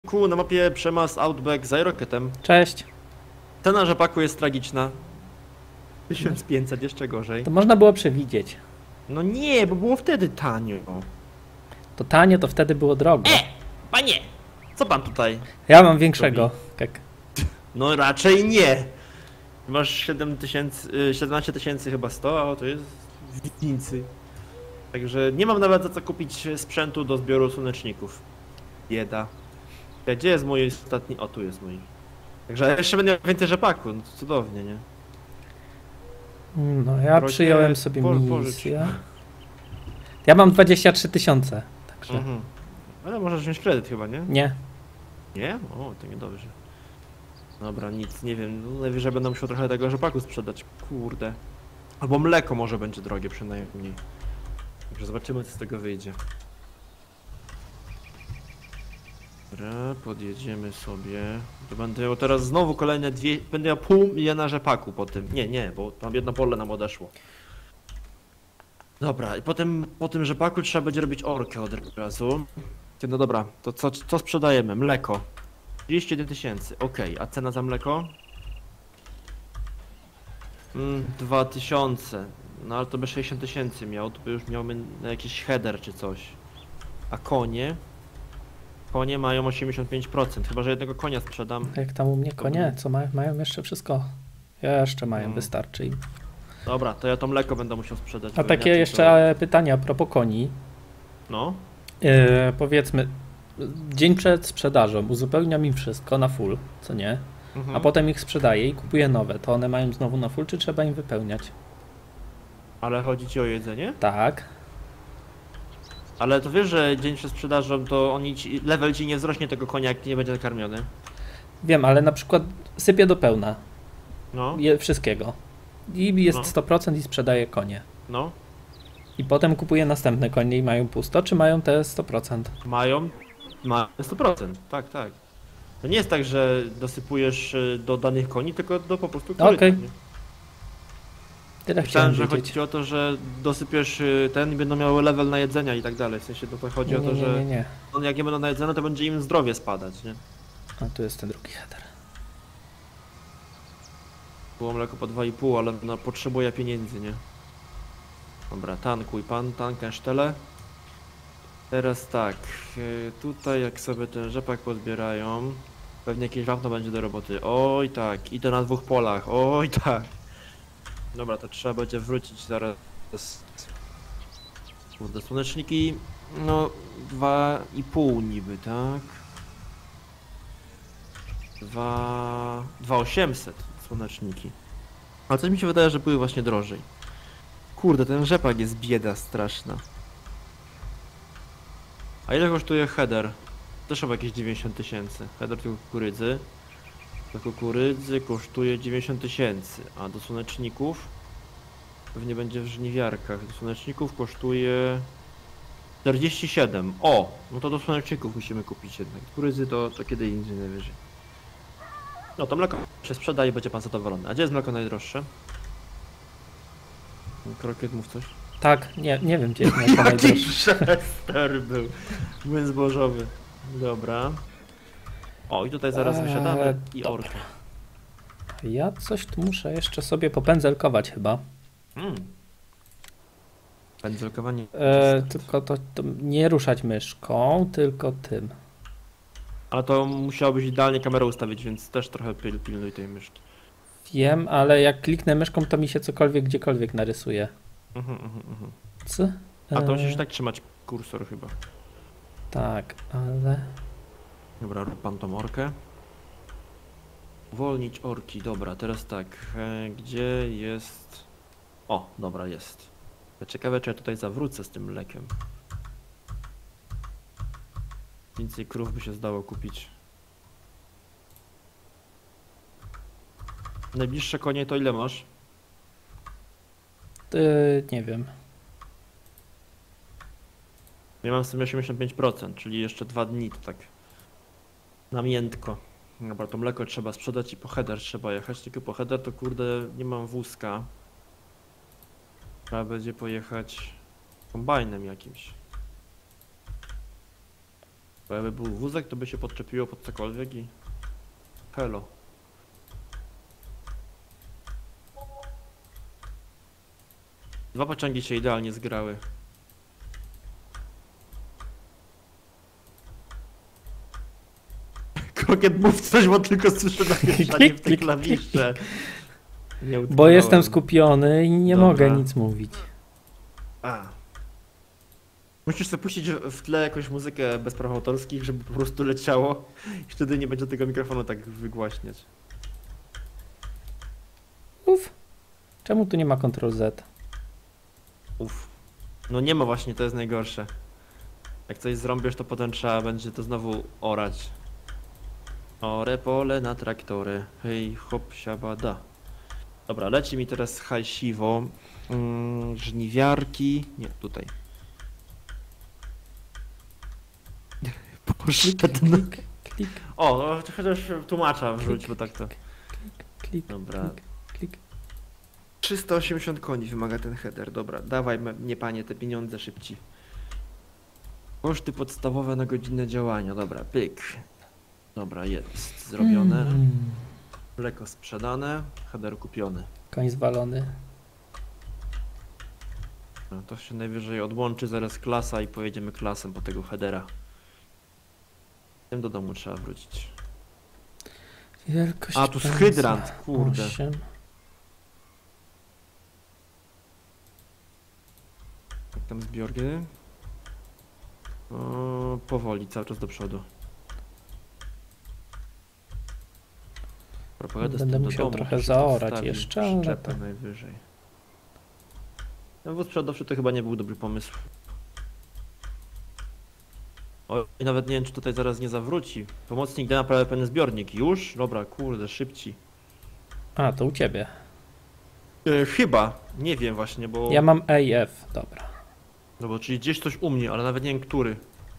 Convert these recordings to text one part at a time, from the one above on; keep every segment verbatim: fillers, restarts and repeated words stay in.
Ku na mapie Przemas Outback z Aeroketem. Cześć. Cena rzepaku jest tragiczna. tysiąc pięćset, jeszcze gorzej. To można było przewidzieć. No nie, bo było wtedy tanio. To tanie, to wtedy było drogo. E! Panie! Co pan tutaj? Ja mam większego. Tak. No raczej nie. Masz siedem tysięcy, siedemnaście tysięcy chyba sto, a to jest w Witnicy. Także nie mam nawet za co kupić sprzętu do zbioru słoneczników. Bieda. Ja, gdzie jest mój ostatni? O, tu jest mój. Także jeszcze będę miał więcej rzepaku, no to cudownie, nie? No ja Proszę, przyjąłem sobie po- misję. Ja mam dwadzieścia trzy tysiące. Także Mhm. Ale możesz wziąć kredyt chyba, nie? nie. Nie? O, to niedobrze. Dobra, nic, nie wiem. No, najwyżej będę musiał trochę tego rzepaku sprzedać. Kurde. Albo mleko może będzie drogie przynajmniej. Także zobaczymy, co z tego wyjdzie. Dobra, podjedziemy sobie. To będę miał teraz znowu kolejne dwie... Będę miał pół miliona rzepaku po tym. Nie, nie, bo tam jedno pole nam odeszło. Dobra, i potem po tym rzepaku trzeba będzie robić orkę od razu. No dobra, to co, co sprzedajemy? Mleko. trzydzieści jeden tysięcy, okej, a cena za mleko? Mm, dwa tysiące, no ale to by sześćdziesiąt tysięcy miał, to by już miałby jakiś header czy coś. A konie? Konie mają osiemdziesiąt pięć procent, chyba że jednego konia sprzedam. Jak tam u mnie konie, co mają? Mają jeszcze wszystko. Jeszcze mają, Hmm. wystarczy im. Dobra, to ja to mleko będę musiał sprzedać. A bo takie inaczej jeszcze pytania a propos koni. To... No, Yy, powiedzmy, dzień przed sprzedażą uzupełniam im wszystko na full, co nie? mhm. A potem ich sprzedaję i kupuję nowe. To one mają znowu na full, czy trzeba im wypełniać? Ale chodzi ci o jedzenie? Tak. Ale to wiesz, że dzień przed sprzedażą to oni ci, level ci nie wzrośnie tego konia, jak nie będzie nakarmiony. Wiem, ale na przykład sypię do pełna. No, Je, wszystkiego. I jest No. sto procent i sprzedaję konie. no. I potem kupuję następne konie i mają pusto, czy mają te sto procent? Mają, mają sto procent, tak, tak. To nie jest tak, że dosypujesz y, do danych koni, tylko do po prostu koryta, Okej. nie? Tyle Myślałem, chciałem że chodzi wiedzieć. ci o to, że dosypiesz y, ten i będą miały level na jedzenia i tak dalej. W sensie to, to chodzi Nie, o nie, to, nie, że nie, nie. on jak nie będą najedzone, to będzie im zdrowie spadać, nie? A tu jest ten drugi header. Było mleko po dwa i pół, ale no, potrzebuje pieniędzy, nie? Dobra, tankuj pan, tankę sztele. Teraz tak, y, tutaj jak sobie ten rzepak pozbierają, pewnie jakieś wapno będzie do roboty. Oj tak, idę na dwóch polach, oj tak. Dobra, to trzeba będzie wrócić zaraz. Kurde, słoneczniki, no dwa i pół niby, tak? Dwa... Dwa osiemset słoneczniki. Ale coś mi się wydaje, że były właśnie drożej. Kurde, ten rzepak jest bieda straszna. A ile kosztuje header? Też chyba jakieś dziewięćdziesiąt tysięcy. Header do kukurydzy. Do kukurydzy kosztuje dziewięćdziesiąt tysięcy, a do słoneczników pewnie będzie w żniwiarkach. Do słoneczników kosztuje czterdzieści siedem. O! No to do słoneczników musimy kupić jednak. Kukurydzy to, to kiedy indziej najwyżej. No to mleko się sprzeda i będzie pan zadowolony. A gdzie jest mleko najdroższe? Krokiet, mów coś. Tak, nie, nie wiem gdzie jest mleko najdroższe. Szester był. Młyn zbożowy. Dobra. O, i tutaj zaraz Eee, wysiadamy i dobra. orka. Ja coś tu muszę jeszcze sobie popędzelkować chyba. Mm. Pędzelkowanie. E, tylko to, to nie ruszać myszką, tylko tym. Ale to musiałbyś idealnie kamerę ustawić, więc też trochę pil, pilnuj tej myszki. Wiem, ale jak kliknę myszką, to mi się cokolwiek gdziekolwiek narysuje. Mhm, mhm, mhm. C? A to E, musisz tak trzymać kursor chyba. Tak, ale... Dobra, rób pan tą orkę. Uwolnić orki, dobra, teraz tak. E, gdzie jest... O, dobra, jest. Ciekawe, czy ja tutaj zawrócę z tym mlekiem. Więcej krów by się zdało kupić. Najbliższe konie to ile masz? E, nie wiem. Ja mam w sumie osiemdziesiąt pięć procent, czyli jeszcze dwa dni to tak namiętko. Dobra, to mleko trzeba sprzedać i po header trzeba jechać, tylko po header to kurde nie mam wózka. Trzeba będzie pojechać kombajnem jakimś. Bo jakby był wózek, to by się podczepiło pod cokolwiek i... Hello. Dwa pociągi się idealnie zgrały. Krokiet, mów coś, bo tylko słyszę napieszanie w te klawisze. Nie Bo utknąłem. jestem skupiony i nie Dobra. mogę nic mówić. A. Musisz sobie puścić w tle jakąś muzykę bez praw autorskich, żeby po prostu leciało i wtedy nie będzie tego mikrofonu tak wygłaśniać. Uf. Czemu tu nie ma kontrol Z? Uff. No nie ma właśnie, to jest najgorsze. Jak coś zrąbiesz, to potem trzeba będzie to znowu orać. Ore pole na traktory. Hej, hop, siabada. Dobra, leci mi teraz hajsiwo. Mm, żniwiarki. Nie, tutaj. Poszedł. Klik, klik, O, no, chociaż tłumacza wrzuć, bo tak to. klik, Dobra. klik, klik. trzysta osiemdziesiąt koni wymaga ten header. Dobra, dawaj mnie panie te pieniądze szybciej. Koszty podstawowe na godzinę działania. Dobra, pyk. Dobra, jest zrobione. Mm. Mleko sprzedane, header kupiony. Koń zwalony. No, to się najwyżej odłączy zaraz klasa i pojedziemy klasem po tego headera. Tym do domu trzeba wrócić. Wielkość A, tu jest pędzla. hydrant, kurde. osiem. Jak tam zbiorki? O, powoli, cały czas do przodu. Propowiada Będę musiał trochę zaorać jeszcze, ale przyczepę to- najwyżej. No wóz przodowszy to chyba nie był dobry pomysł. O, i nawet nie wiem, czy tutaj zaraz nie zawróci. Pomocnik da naprawę pełny zbiornik. Już? Dobra, kurde, szybciej. A, to u ciebie. E, chyba, nie wiem właśnie, bo... Ja mam A F, dobra. No bo czyli gdzieś coś u mnie, ale nawet nie wiem który.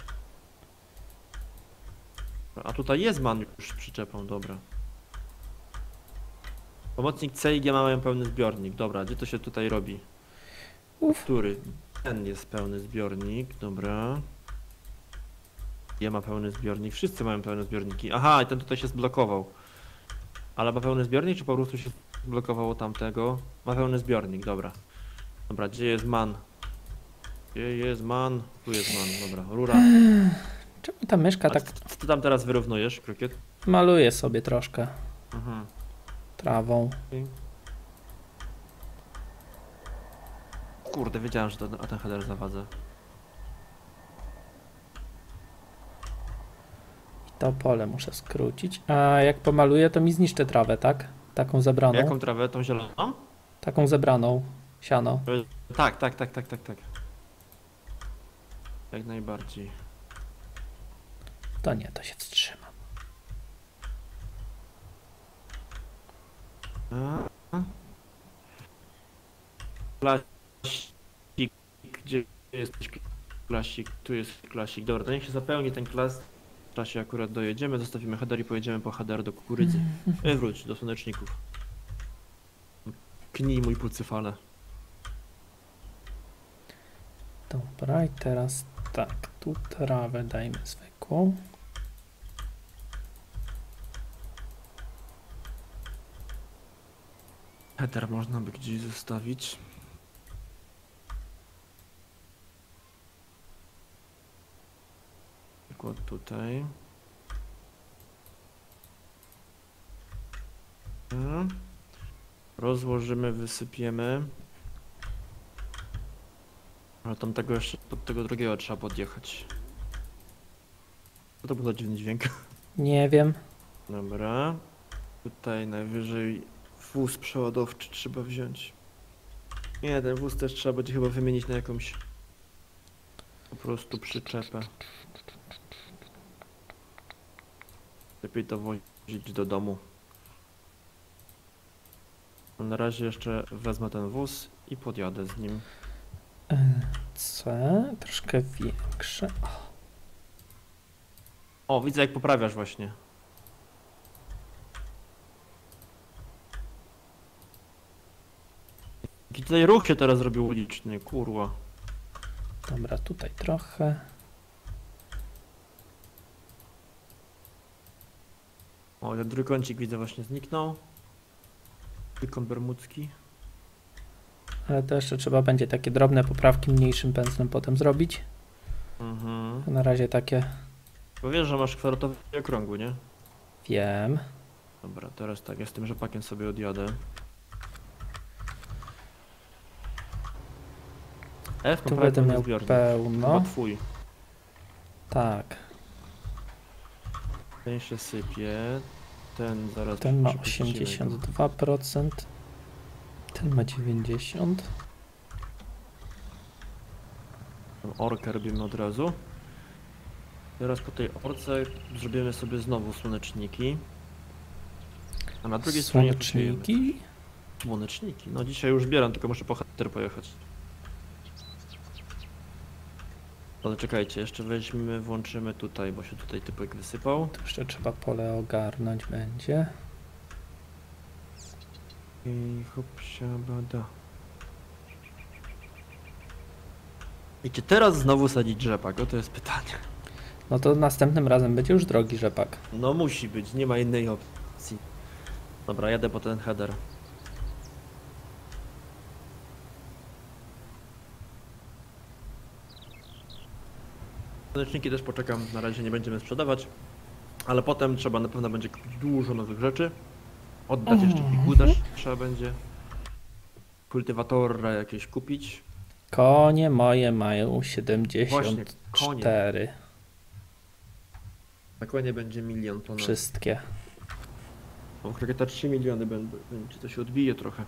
A tutaj jest man już z przyczepą, dobra. Pomocnik C i G mają pełny zbiornik, dobra, gdzie to się tutaj robi? Uf. Który? Ten jest pełny zbiornik, dobra. G ma pełny zbiornik, wszyscy mają pełne zbiorniki. Aha, i ten tutaj się zblokował. Ale ma pełny zbiornik, czy po prostu się zblokowało tamtego? Ma pełny zbiornik, dobra. Dobra, gdzie jest man? Gdzie jest man? Tu jest man, dobra, rura. Czemu ta myszka A tak ty, ty tam teraz wyrównujesz, krokiet? maluje sobie troszkę Mhm. trawą? Kurde, wiedziałem, że to, a ten header zawadzę. I to pole muszę skrócić. A jak pomaluję, to mi zniszczy trawę, tak? Taką zebraną. Jaką trawę? Tą zieloną? Taką zebraną. Siano. E, Tak, tak, tak, tak, tak, tak. Jak najbardziej. To nie, to się wstrzymam. A? Klasik, gdzie jest klasik? Tu jest klasik. Dobra, to niech się zapełni ten klas. W czasie akurat dojedziemy, zostawimy header i pojedziemy po header do kukurydzy. E, wróć do słoneczników. Knij mój pucyfale. Dobra, i teraz tak, tu trawę dajmy zwykłą. Header można by gdzieś zostawić. Przykład tutaj. Hmm. Rozłożymy, wysypiemy. Ale tam tego jeszcze, pod tego drugiego trzeba podjechać. Co to był za dziwny dźwięk? Nie wiem. Dobra. Tutaj najwyżej wóz przeładowczy trzeba wziąć. Nie, ten wóz też trzeba będzie chyba wymienić na jakąś po prostu przyczepę. Lepiej to wozić do domu. Na razie jeszcze wezmę ten wóz i podjadę z nim. C, troszkę większe. O, O, widzę jak poprawiasz właśnie. Jaki tutaj ruch się teraz robił uliczny, kurwa. dobra, tutaj trochę. O, ten trójkącik widzę właśnie zniknął. Trójkąt bermudzki. Ale to jeszcze trzeba będzie takie drobne poprawki mniejszym pędzlem potem zrobić. Mhm. Na razie takie Bo wiesz, że masz kwadratowy i okrągły, nie? wiem. Dobra, teraz tak, ja z tym rzepakiem sobie odjadę. F, Tu będę miał Chyba pełno. twój. Tak. Ten się sypie. Ten zaraz Ten ma przepuścimy go. osiemdziesiąt dwa procent. Ten ma dziewięćdziesiąt. Tą orkę robimy od razu. Teraz po tej orce zrobimy sobie znowu słoneczniki. A na drugiej stronie posiejemy. Słoneczniki. Słoneczniki. No dzisiaj już zbieram, tylko muszę po header pojechać. Ale czekajcie, jeszcze weźmiemy, włączymy tutaj, bo się tutaj typek wysypał. Tu jeszcze trzeba pole ogarnąć będzie. I hopsia bada. I czy teraz znowu sadzić rzepak? O, to jest pytanie. No to następnym razem będzie już drogi rzepak. No musi być, nie ma innej opcji. Dobra, jadę po ten header. Słoneczniki też poczekam, na razie nie będziemy sprzedawać. Ale potem trzeba na pewno będzie kupić dużo nowych rzeczy. Oddać jeszcze piguł też trzeba będzie. Kultywatora jakieś kupić. Konie moje mają siedemdziesiąt Właśnie, konie. cztery. Na konie będzie milion ponad. Wszystkie. O, kroketa trzy miliony będą. Czy to się odbije trochę?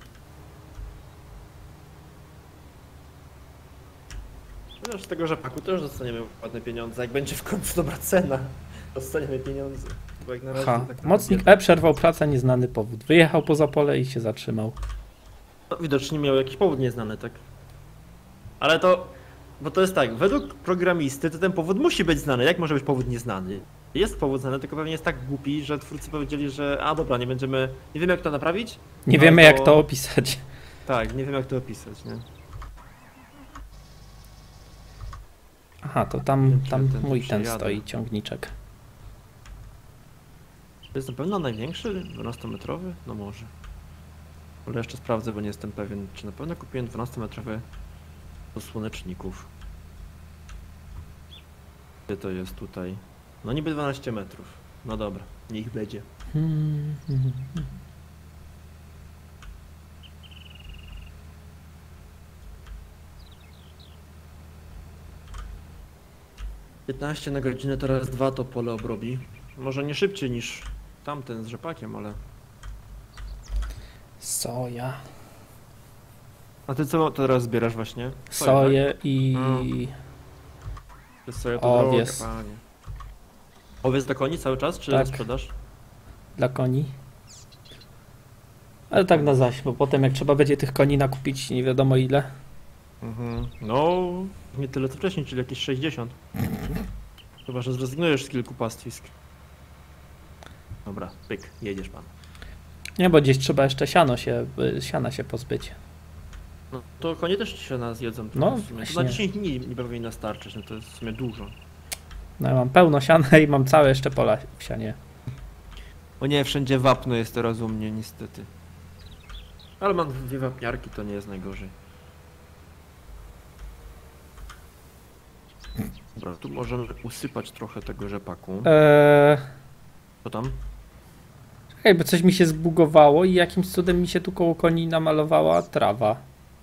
Chociaż z tego rzepaku też dostaniemy ładne pieniądze. Jak będzie w końcu dobra cena, dostaniemy pieniądze. Bo jak na razie Ha. to tak Mocnik naprawdę- E przerwał pracę, nieznany powód. Wyjechał poza pole i się zatrzymał. No, widocznie miał jakiś powód nieznany, tak? Ale to... Bo to jest tak, według programisty to ten powód musi być znany. Jak może być powód nieznany? Jest powód znany, tylko pewnie jest tak głupi, że twórcy powiedzieli, że a dobra, nie będziemy... Nie wiemy jak to naprawić? Nie No wiemy to- jak to opisać. Tak, nie wiem jak to opisać, nie? Aha, to tam, Wiem, czy tam ja ten mój ten przejadę. stoi, ciągniczek. To jest na pewno największy? dwunastometrowy? No może. Ale jeszcze sprawdzę, bo nie jestem pewien, czy na pewno kupiłem dwunastometrowy do słoneczników. Gdzie to jest tutaj? No niby dwanaście metrów. No dobra, niech będzie. Hmm, hmm, hmm. piętnaście na godzinę, teraz dwa to pole obrobi. Może nie szybciej niż tamten z rzepakiem, ale... Soja. A ty co teraz zbierasz właśnie? Soję i... Mm. To jest soja to Owies. droga, panie. Owiec do koni cały czas, czy Tak. sprzedaż? dla koni. Ale tak na zaś, bo potem jak trzeba będzie tych koni nakupić nie wiadomo ile. Mhm. No, nie tyle co wcześniej, czyli jakieś sześćdziesiąt. Chyba, że zrezygnujesz z kilku pastwisk. Dobra, pyk, jedziesz pan. Nie, bo gdzieś trzeba jeszcze siano się, y, siana się pozbyć. No to konie też się nas jedzą. No, w sumie. To właśnie. na dziesięć dni nie powinno starczyć, no to jest w sumie dużo. No ja mam pełno siana i mam całe jeszcze pola w sianie. O nie, wszędzie wapno jest teraz u mnie niestety. Ale mam dwie wapniarki, to nie jest najgorzej. Dobra, tu możemy usypać trochę tego rzepaku. Eee, Co tam? czekaj, bo coś mi się zbugowało i jakimś cudem mi się tu koło koni namalowała trawa.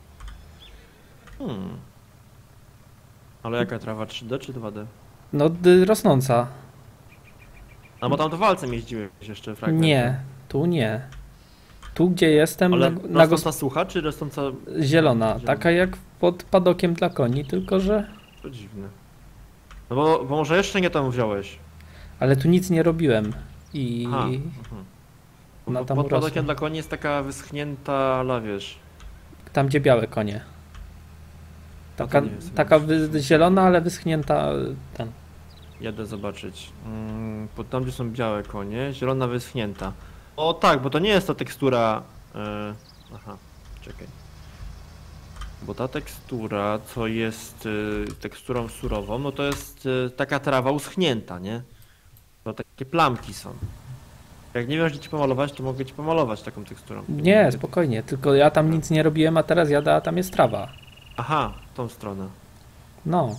Hmm. Ale jaka trawa? trzy D czy dwa D? No d- rosnąca. A bo tam to walcem jeździłeś jeszcze fragment. Nie, tu nie. Tu gdzie jestem, Ale na, na gos- rosnąca sucha czy rosnąca... zielona, Zielona. taka jak pod padokiem dla koni, tylko że... To dziwne. No bo, bo może jeszcze nie tam wziąłeś. Ale tu nic nie robiłem i... Aha. Mhm. Ona Bo tam pod urosła. padokiem dla koni jest taka wyschnięta, ale wiesz... Tam gdzie białe konie. to Taka, nie wiem, sobie taka muszę- wy- zielona, ale wyschnięta y, ten. Jadę zobaczyć. Mm, pod tam gdzie są białe konie, zielona wyschnięta. O tak, bo to nie jest ta tekstura... e, aha, czekaj. Bo ta tekstura, co jest e, teksturą surową, no to jest e, taka trawa uschnięta, nie? To takie plamki są. Jak nie wiesz, gdzie ci pomalować, to mogę ci pomalować taką teksturą. Nie, spokojnie, tylko ja tam nic nie robiłem, a teraz jadę, a tam jest trawa. Aha, w tą stronę. No,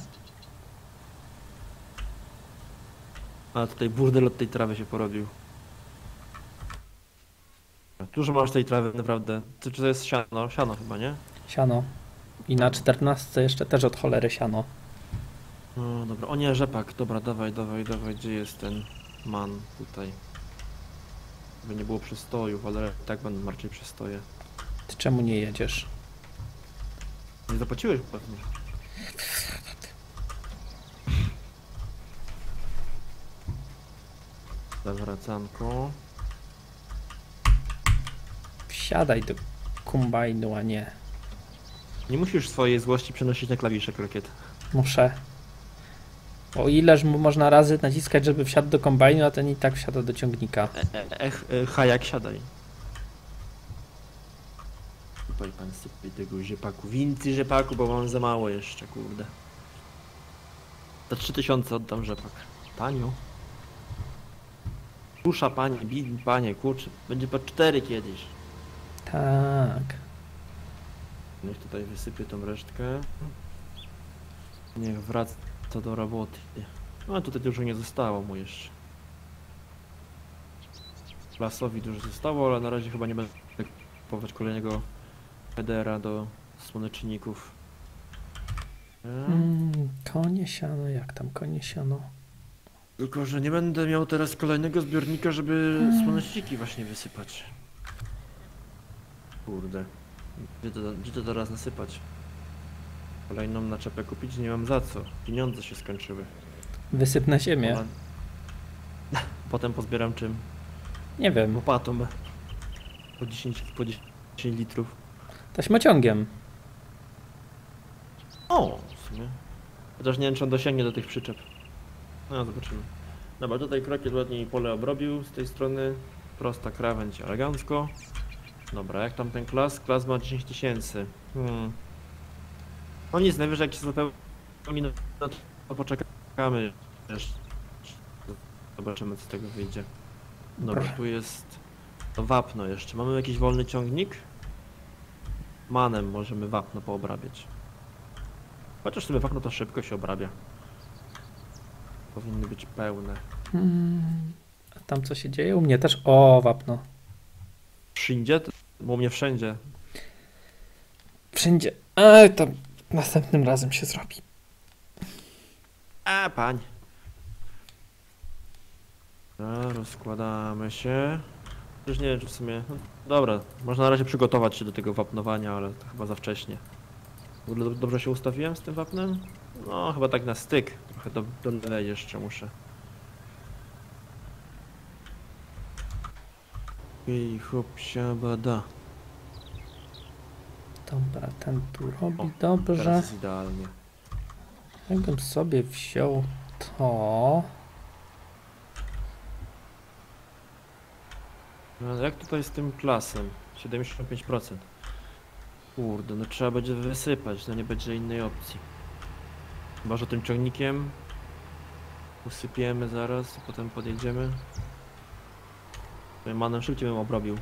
A tutaj burdel od tej trawy się porobił. Dużo masz tej trawy, naprawdę. Czy to jest siano? Siano chyba, nie? siano. I na czternastce jeszcze też od cholery siano. No dobra, o nie, rzepak. Dobra, dawaj, dawaj, dawaj. Gdzie jest ten man tutaj? By nie było przystojów, ale tak będą raczej przystoje. Ty czemu nie jedziesz? Nie zapłaciłeś pewnie. Zawracanko. Wsiadaj do kombajnu, a nie. Nie musisz swojej złości przenosić na klawisze, krokiet. Muszę. O ileż mu można razy naciskać, żeby wsiadł do kombajnu, a ten i tak wsiada do ciągnika. E, e, ech, e, hajak, siadaj. Tutaj pan sypie tego rzepaku. Więcej rzepaku, bo mam za mało jeszcze, kurde. Za trzy tysiące oddam rzepak. Tanio. Kusza, panie, bidni, panie, kurczę. Będzie po cztery kiedyś. Tak. Niech tutaj wysypię tą resztkę. Niech wraca do roboty. No tutaj dużo nie zostało mu jeszcze. Lasowi dużo zostało, ale na razie chyba nie będę kupować kolejnego headera do słoneczników. Mm, konie siano, jak tam konie siano? Tylko, że nie będę miał teraz kolejnego zbiornika, żeby słoneczniki właśnie wysypać. Kurde. Gdzie to, gdzie to teraz nasypać? Kolejną naczepę kupić nie mam za co. Pieniądze się skończyły. Wysyp na ziemię. Pola- Potem pozbieram czym? Nie wiem, Łopatą. Po dziesięć, po dziesięć litrów. taśmociągiem. O, w sumie. Chociaż nie wiem, czy on dosięgnie do tych przyczep. No, zobaczymy. Dobra, tutaj krokiet ładnie pole obrobił z tej strony. Prosta krawędź, elegancko. Dobra, jak tam ten klas? Klas ma dziesięć tysięcy. Hmm. No nic, najwyżej jak się zapełni, no to poczekamy jeszcze. Zobaczymy, co z tego wyjdzie. Dobra, Dobra. tu jest to wapno jeszcze. Mamy jakiś wolny ciągnik? Manem możemy wapno poobrabiać. Chociaż sobie wapno to szybko się obrabia. Powinny być pełne. Hmm. A tam co się dzieje? U mnie też. O, wapno. Wszędzie? Bo u mnie wszędzie. Wszędzie. A tam następnym razem się zrobi. A, pań. Dobra, rozkładamy się. Już nie wiem, czy w sumie... No, dobra, można na razie przygotować się do tego wapnowania, ale to chyba za wcześnie. W ogóle dob- dobrze się ustawiłem z tym wapnem? No, chyba tak na styk. Trochę do, do lewej jeszcze muszę. I hop, siabada. Dobra, ten tu robi O, dobrze. Teraz jest idealnie. Jakbym sobie wziął to... No, jak tutaj z tym klasem? siedemdziesiąt pięć procent. Kurde, no trzeba będzie wysypać, no nie będzie innej opcji. Chyba, że tym ciągnikiem usypiemy zaraz, a potem podjedziemy. Manem szybciej bym obrobił.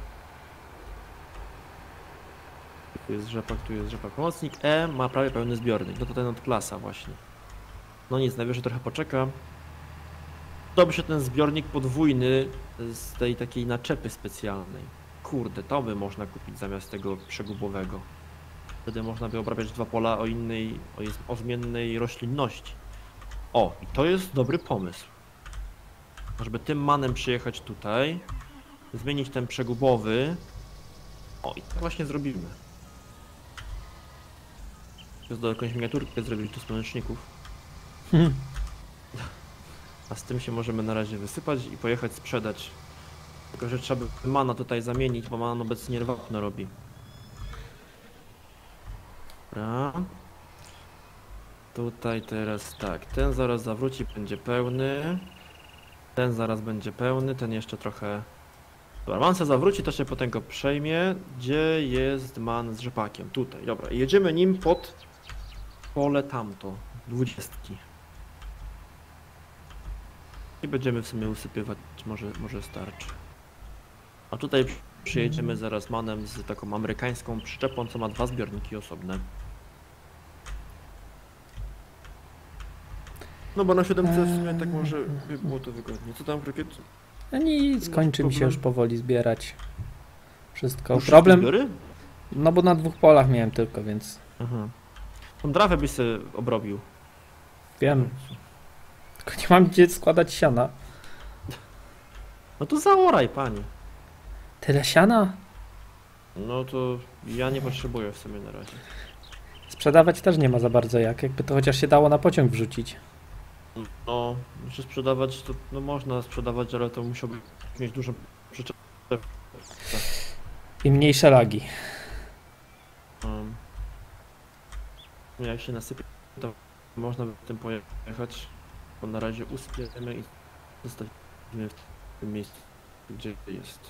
Tu jest rzepak, tu jest rzepak. Pomocnik E ma prawie pełny zbiornik, no to ten od klasa właśnie. No nic, najwyżej trochę poczeka. To by się ten zbiornik podwójny z tej takiej naczepy specjalnej. Kurde, to by można kupić zamiast tego przegubowego. Wtedy można by obrabiać dwa pola o innej, o, jest, o zmiennej roślinności. O, i to jest dobry pomysł. Żeby tym manem przyjechać tutaj, zmienić ten przegubowy. O, i tak właśnie zrobimy. Jest do jakąś miniaturkę zrobić do słoneczników. Hmm. A z tym się możemy na razie wysypać i pojechać sprzedać. Tylko, że trzeba by mana tutaj zamienić, bo man obecnie wapno robi. Dobra. Tutaj teraz tak, ten zaraz zawróci, będzie pełny. Ten zaraz będzie pełny, ten jeszcze trochę... Dobra, man se zawróci, to się potem go przejmie. Gdzie jest man z rzepakiem? Tutaj, dobra. I jedziemy nim pod pole tamto, dwudziestki. I będziemy w sumie usypywać, może, może starczy. A tutaj przyjedziemy zaraz manem z taką amerykańską przyczepą, co ma dwa zbiorniki osobne. No bo na siódemce w sumie tak może by było to wygodnie. Co tam, Krykiet? No nic, kończy mi się problem? już powoli zbierać. Wszystko. Już Problem, zbiory? no bo na dwóch polach miałem tylko, więc Aha. Tą trawę byś sobie obrobił. wiem. Tylko nie mam gdzie składać siana. No to zaoraj, panie. Tyle siana? No to ja nie potrzebuję w sumie na razie. Sprzedawać też nie ma za bardzo jak. Jakby to chociaż się dało na pociąg wrzucić. No, czy sprzedawać to no można sprzedawać, ale to musiałby mieć dużą przyczepę. I mniejsze lagi. Um, jak się nasypie, to można by tym pojechać, bo na razie usypiemy i zostawimy w tym miejscu, gdzie jest.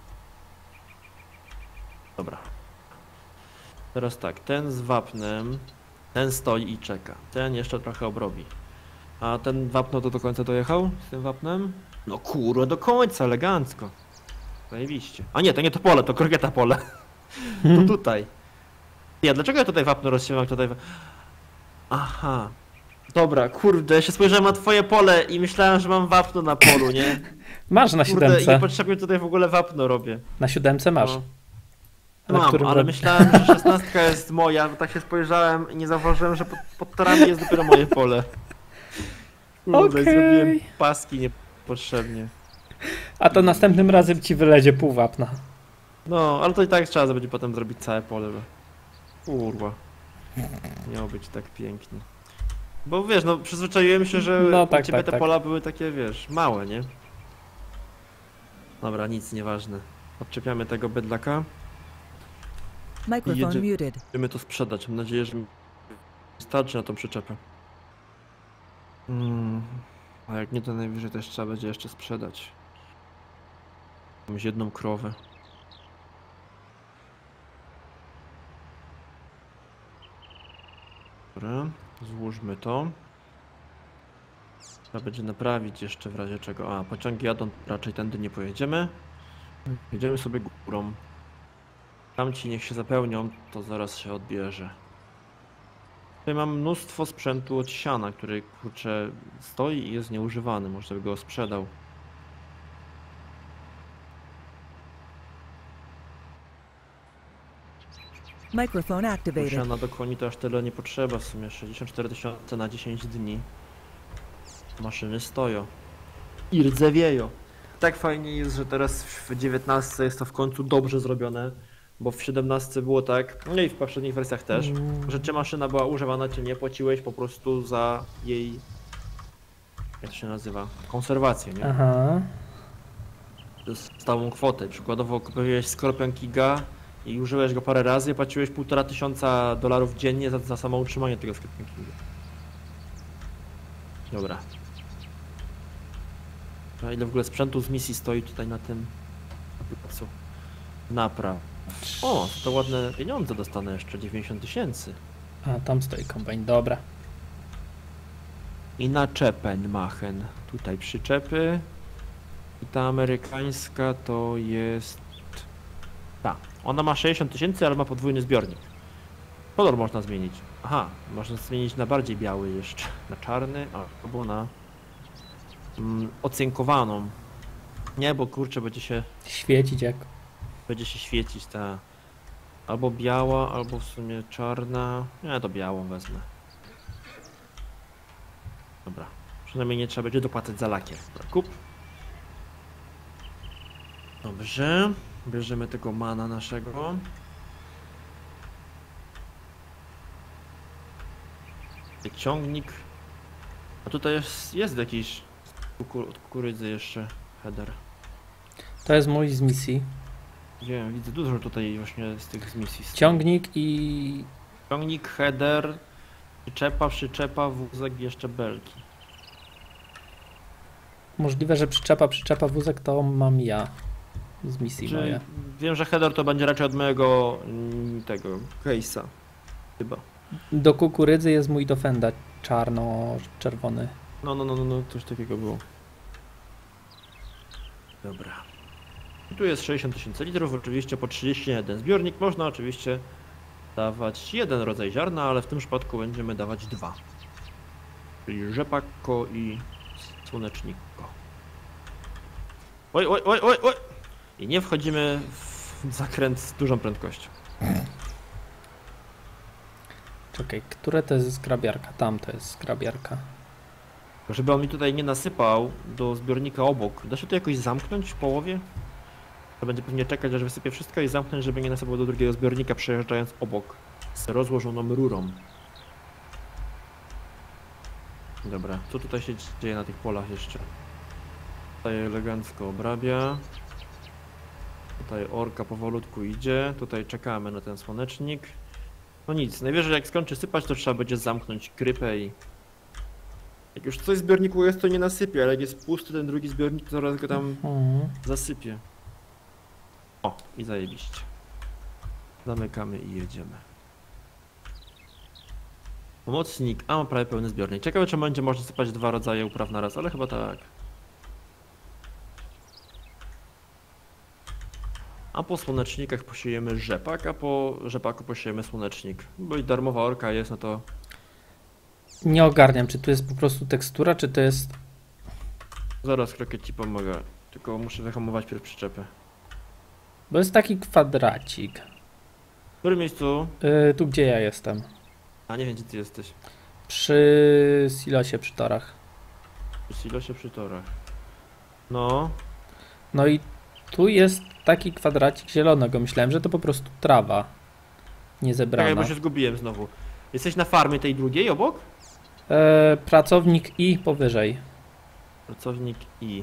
Dobra. Teraz tak, ten z wapnem, ten stoi i czeka. Ten jeszcze trochę obrobi. A ten wapno to do końca dojechał z tym wapnem? No kurwa, do końca, elegancko. Zajebiście. A nie, to nie to pole, to krokieta pole. To tutaj. Ja, dlaczego ja tutaj wapno rozsiewam, jak tutaj... wa- Aha. Dobra, kurde, ja się spojrzałem na twoje pole i myślałem, że mam wapno na polu, nie? Masz na Kurde, i siódemce. niepotrzebnie tutaj w ogóle wapno robię. Na siódemce masz. No. Na Mam, którym ale robi- myślałem, że szesnastka jest moja, bo tak się spojrzałem i nie zauważyłem, że pod, pod torami jest dopiero moje pole. Kurde, Okej. zrobiłem paski niepotrzebnie. A to następnym razem ci wylezie pół wapna. No, ale to i tak trzeba będzie potem zrobić całe pole. Bo... Kurwa. Miało być tak pięknie. Bo wiesz, no przyzwyczaiłem się, że No u tak, ciebie tak, te tak. pola były takie, wiesz, małe, nie? Dobra, nic, nieważne. Odczepiamy tego bydlaka. Microphone Jedzie- muted. Będziemy to sprzedać. Mam nadzieję, że mi starczy na tą przyczepę. Mm. A jak nie, to najwyżej też trzeba będzie jeszcze sprzedać. Jakąś jedną krowę. Dobra, złóżmy to. Trzeba będzie naprawić jeszcze w razie czego. A, pociągi jadą, raczej tędy nie pojedziemy. Jedziemy sobie górą. Tamci niech się zapełnią, to zaraz się odbierze. Tutaj mam mnóstwo sprzętu od siana, który kurczę stoi i jest nieużywany. Może by go sprzedał. Microphone Bo activated. siana do koni to aż tyle nie potrzeba. W sumie sześćdziesiąt cztery tysiące na dziesięć dni. Maszyny stoją. I rdzewieją. Tak fajnie jest, że teraz w dziewiętnastce jest to w końcu dobrze zrobione. Bo w siedemnastce było tak, no i w poprzednich wersjach też, Mm. że czy maszyna była używana, czy nie, płaciłeś po prostu za jej, jak to się nazywa, konserwację, nie? Aha. To jest stałą kwotę. Przykładowo kupiłeś Scorpion Giga i użyłeś go parę razy i płaciłeś półtora tysiąca dolarów dziennie za, za samo utrzymanie tego Scorpion Giga. Dobra. A ile w ogóle sprzętu z misji stoi tutaj na tym placu? Napraw. O, to ładne pieniądze dostanę jeszcze, dziewięćdziesiąt tysięcy. A, tam stoi kombajn, dobra. I naczepen machen. Tutaj przyczepy. I ta amerykańska to jest... Ta. Ona ma sześćdziesiąt tysięcy, ale ma podwójny zbiornik. Kolor można zmienić. Aha, można zmienić na bardziej biały jeszcze. Na czarny, albo na mm, ocynkowaną. Nie, bo kurczę, będzie się, Świecić jak... będzie się świecić ta... Albo biała, albo w sumie czarna. Nie, to białą wezmę. Dobra. Przynajmniej nie trzeba będzie dopłacać za lakier. Dobra, kup. Dobrze. Bierzemy tego mana naszego. Ciągnik. A tutaj jest, jest jakiś kukur- od kukurydzy jeszcze header. To jest mój z misji. Wiem, widzę dużo tutaj właśnie z tych z misji. Ciągnik i... Ciągnik, header, przyczepa, przyczepa, wózek i jeszcze belki. Możliwe, że przyczepa, przyczepa, wózek to mam ja. Z misji Czy moje. wiem, że header to będzie raczej od mojego mm, tego case'a. Chyba. Do kukurydzy jest mój do Fenda czarno-czerwony. No, no, no, no, no, coś takiego było. Dobra. I tu jest sześćdziesiąt tysięcy litrów, oczywiście po trzydzieści jeden zbiornik. Można oczywiście dawać jeden rodzaj ziarna, ale w tym przypadku będziemy dawać dwa. Czyli rzepakko i słonecznikko. Oj, oj, oj, oj, oj! I nie wchodzimy w zakręt z dużą prędkością. Czekaj, które to jest zgrabiarka? Tam to jest zgrabiarka. Żeby on mi tutaj nie nasypał do zbiornika obok. Da się to jakoś zamknąć w połowie? To będzie pewnie czekać, aż wysypie wszystko i zamknąć, żeby nie nasypał do drugiego zbiornika, przejeżdżając obok z rozłożoną rurą. Dobra, co tutaj się dzieje na tych polach jeszcze? Tutaj elegancko obrabia. Tutaj orka powolutku idzie. Tutaj czekamy na ten słonecznik. No nic, najwyżej jak skończy sypać, to trzeba będzie zamknąć krypę i... Jak już coś w zbiorniku jest, to nie nasypie, ale jak jest pusty ten drugi zbiornik, to zaraz go tam Mhm. zasypie. O, i zajebiście. Zamykamy i jedziemy. Pomocnik, a mam prawie pełny zbiornik. Ciekawe, czy będzie można sypać dwa rodzaje upraw na raz, ale chyba tak. A po słonecznikach posiejemy rzepak, a po rzepaku posiejemy słonecznik. Bo i darmowa orka jest, no to... Nie ogarniam, czy tu jest po prostu tekstura, czy to jest... Zaraz krokiet ci pomogę. Tylko muszę wyhamować pierw przyczepę. Bo jest taki kwadracik. W którym miejscu? Yy, tu gdzie ja jestem. A nie wiem, gdzie ty jesteś. Przy silosie, przy torach. Przy silosie przy torach. No. No i tu jest taki kwadracik zielonego. Myślałem, że to po prostu trawa. Nie zebrana. Czekaj, bo się zgubiłem znowu. Jesteś na farmie tej drugiej obok? E, pracownik i powyżej. Pracownik i...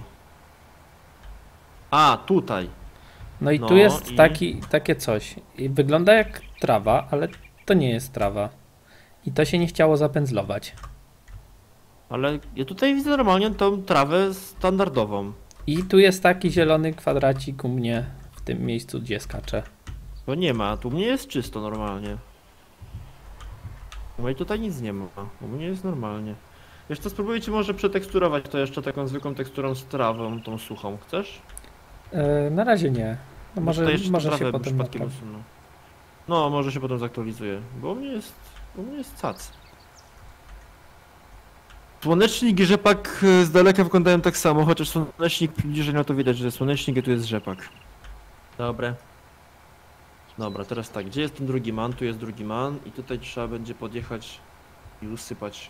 A, tutaj. No i No tu jest i- taki, takie coś. I wygląda jak trawa, ale to nie jest trawa. I to się nie chciało zapędzlować. Ale ja tutaj widzę normalnie tą trawę standardową. I tu jest taki zielony kwadracik u mnie w tym miejscu, gdzie skaczę. Bo nie ma, tu u mnie jest czysto normalnie. No i tutaj nic nie ma, u mnie jest normalnie. Wiesz co, spróbuję ci może przeteksturować to jeszcze taką zwykłą teksturą z trawą, tą suchą. Chcesz? E, na razie nie. No może Tutaj jeszcze może trawę się bym potem przypadkiem naprawi. usunął. No, może się potem zaktualizuje, bo u mnie jest, u mnie jest cac. Słonecznik i rzepak z daleka wyglądają tak samo, chociaż słonecznik bliżej na to widać, że słonecznik i tu jest rzepak. Dobre. Dobra, teraz tak, gdzie jest ten drugi man? Tu jest drugi man i tutaj trzeba będzie podjechać i usypać.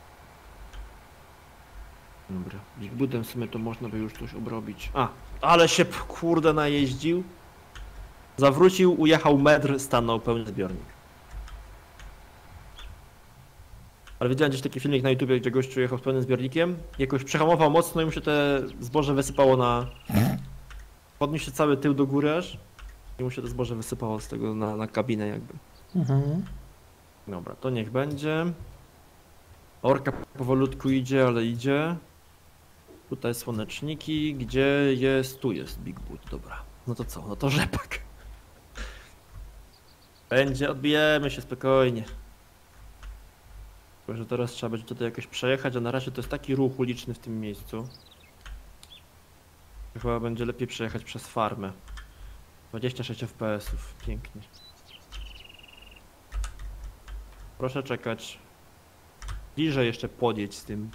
Dobra, budem w sumie to można by już coś obrobić. A, ale się kurde najeździł. Zawrócił, ujechał metr, stanął pełny zbiornik. Ale widziałem gdzieś taki filmik na YouTubie, gdzie gościu jechał z pełnym zbiornikiem, jakoś przehamował mocno i mu się te zboże wysypało na... Podniósł się cały tył do góry aż i mu się to zboże wysypało z tego na, na kabinę jakby. Mhm. Dobra, to niech będzie. Orka powolutku idzie, ale idzie. Tutaj słoneczniki, gdzie jest? Tu jest Big Boot, dobra. No to co? No to rzepak. Będzie, odbijemy się spokojnie. Tylko, że teraz trzeba będzie tutaj jakoś przejechać, a na razie to jest taki ruch uliczny w tym miejscu. Że chyba będzie lepiej przejechać przez farmę. dwadzieścia sześć F P S ów, pięknie. Proszę czekać. Bliżej jeszcze podjedź z tym.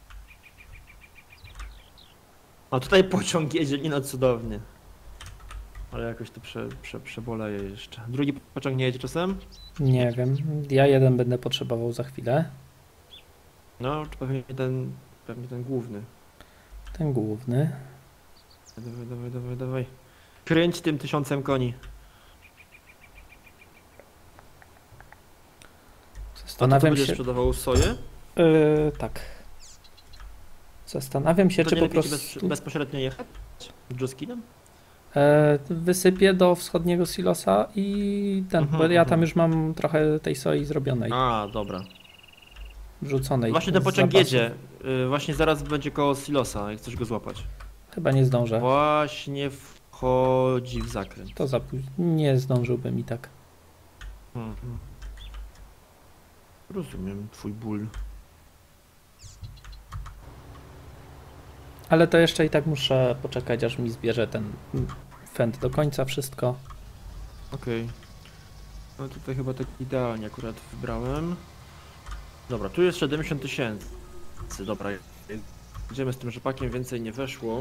A tutaj pociąg jedzie, nie no cudownie. Ale jakoś to prze, prze, przeboleje jeszcze. Drugi pociąg nie jedzie czasem? Nie wiem. Ja jeden będę potrzebował za chwilę. No, czy pewnie ten, pewnie ten główny. Ten główny. Dawaj, dawaj, dawaj, dawaj. Kręć tym tysiącem koni. A to co, Zastanawiam będziesz się. sprzedawał soję? Yy, tak. Zastanawiam się, To czy nie po lepiej ci prostu bez, bezpośrednio jechać? Joskinem? e, wysypię do wschodniego silosa i ten, Mhm, bo ja mhm. tam już mam trochę tej soi zrobionej, A, dobra. wrzuconej. Właśnie ten z pociąg zapasów. jedzie. Y, Właśnie zaraz będzie koło silosa, jak chcesz go złapać. Chyba nie zdążę. Właśnie wchodzi w zakręt. To za późno. Nie zdążyłbym i tak. Mhm. Rozumiem twój ból. Ale to jeszcze i tak muszę poczekać, aż mi zbierze ten Fend do końca wszystko. Okej. No tutaj chyba tak idealnie akurat wybrałem. Dobra, tu jest siedemdziesiąt tysięcy. Dobra, idziemy z tym rzepakiem, więcej nie weszło.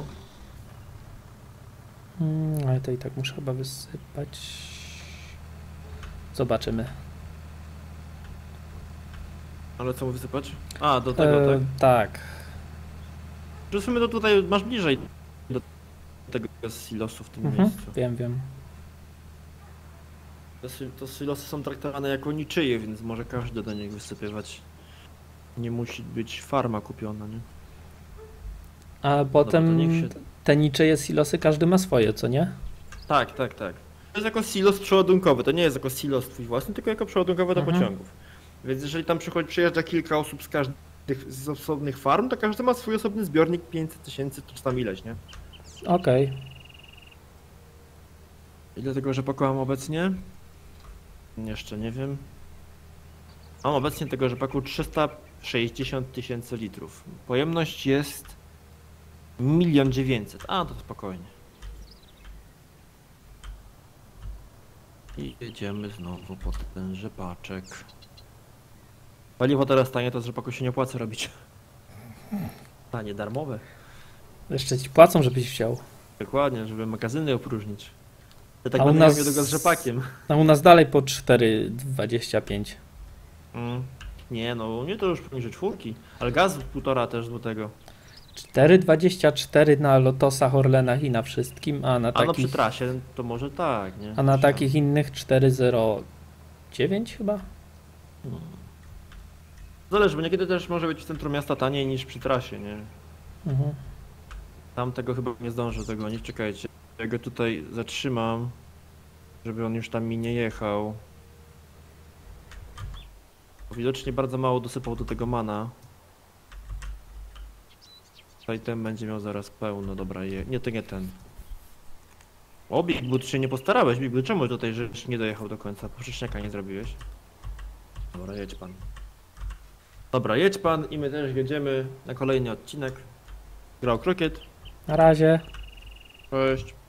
Mm, ale to i tak muszę chyba wysypać. Zobaczymy. Ale co mu wysypać? A, do tego, E, tak? tak. Że w sumie to tutaj masz bliżej do tego silosu w tym Mhm, miejscu. wiem, wiem. To, sil- to silosy są traktowane jako niczyje, więc może każdy do nich wysypywać. Nie musi być farma kupiona, nie? A potem Dobra, to niech się... te niczyje silosy każdy ma swoje, co nie? Tak, tak, tak. To jest jako silos przeładunkowy, to nie jest jako silos twój własny, tylko jako przeładunkowy do Mhm. pociągów. Więc jeżeli tam przychodzi, przyjeżdża kilka osób z każdych z osobnych farm, to każdy ma swój osobny zbiornik pięćset tysięcy, czy tam ileś, nie? Okej. Ile tego rzepaku mam obecnie? Jeszcze nie wiem. Mam obecnie tego rzepaku trzysta sześćdziesiąt tysięcy litrów. Pojemność jest milion dziewięćset. A, to spokojnie. I jedziemy znowu pod ten rzepaczek. Paliwo teraz tanie, to z rzepaku się nie opłaca robić. Tanie, darmowe. Jeszcze ci płacą, żebyś wziął. Dokładnie, żeby magazyny opróżnić. Ja tak A u będę nas- miał tego z rzepakiem. A u nas dalej po cztery dwadzieścia pięć. Mm. Nie no, nie to już poniżej czwórki. Ale gaz półtora też do tego. cztery dwadzieścia cztery na Lotosach, Orlenach i na wszystkim, a na A no przy takich, trasie to może tak, nie? a na takich innych cztery zero dziewięć chyba? Hmm. Zależy, bo niekiedy też może być w centrum miasta taniej niż przy trasie, nie? Mhm. Tam tego chyba nie zdążę tego, nie czekajcie. Ja go tutaj zatrzymam, żeby on już tam mi nie jechał. Bo widocznie bardzo mało dosypał do tego mana. Tutaj ten będzie miał zaraz pełno, dobra, je... nie, to nie ten. O, Big Blue, ty się nie postarałeś, Big Blue, czemu tutaj rzecz nie dojechał do końca? Poprzeczniaka nie zrobiłeś? Dobra, jedź pan. Dobra, jedź pan i my też jedziemy na kolejny odcinek. Grał Krokiet. Na razie. Cześć.